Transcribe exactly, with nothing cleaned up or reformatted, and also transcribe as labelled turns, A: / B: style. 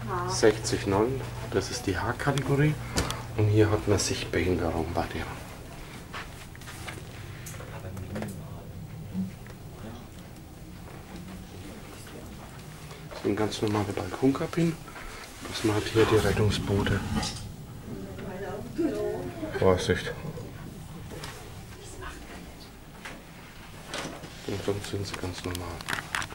A: sechzig Komma neun, das ist die H-Kategorie. Und hier hat man Sichtbehinderung bei dir. Das sind ganz normale Balkonkabinen. Das macht hier die Rettungsboote. Vorsicht. Und sonst sind sie ganz normal.